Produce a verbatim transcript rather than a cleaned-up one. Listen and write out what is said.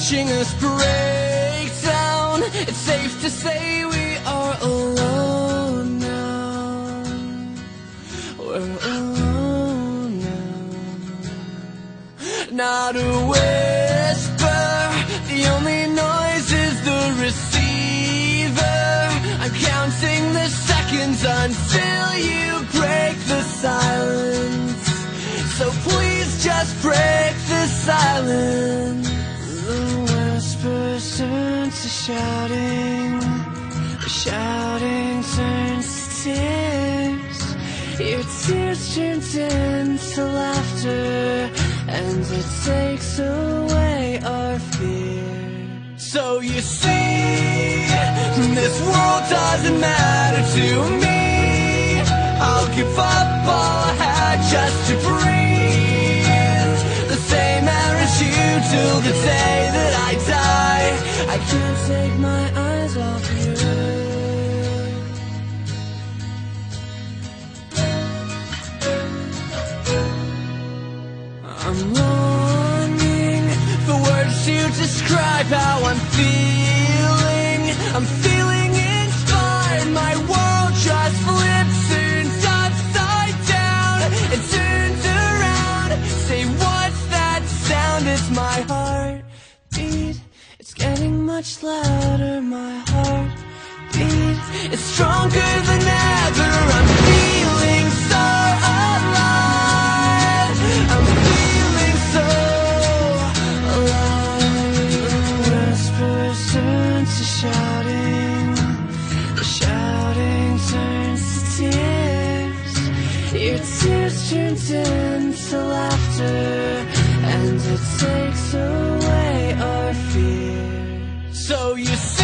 watching us break down. It's safe to say we are alone now. We're alone now. Not a whisper, the only noise is the receiver. I'm counting the seconds until you break the silence. So please just break the silence. The whispers turn to shouting, the shouting turns to tears. Your tears turned into laughter, and it takes away our fear. So you see, this world doesn't matter to me. I'll give up all I had just to breathe the same air as you till the day that I die. I can't take my eyes off you. I'm longing for words to describe how I'm feeling. I'm feeling inspired. My world just flips, turns upside down, and turns around. Say, what's that sound? It's my heartbeat. It's getting much louder. My heartbeat, it's stronger than ever. I'm feeling so alive. I'm feeling so alive. The whispers turn to shouting, the shouting turns to tears. Your tears turns into laughter, and it takes away our fear. So you see,